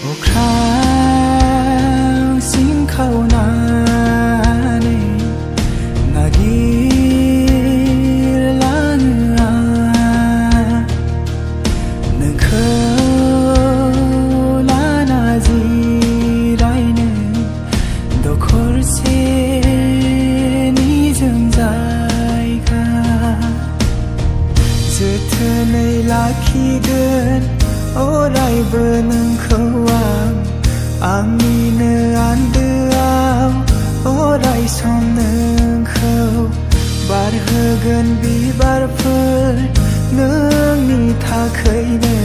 Okrang sing khau na ne nagir lang a nang khau la na ji rai ne do khor se ni jam jai ka जोथोनै लाखिगोन अरायबो नोंखौ आंनिनो आन्दोआव अराय सम नोंखौ बारहोगोन बिबारफोर नोंनि थाखैनो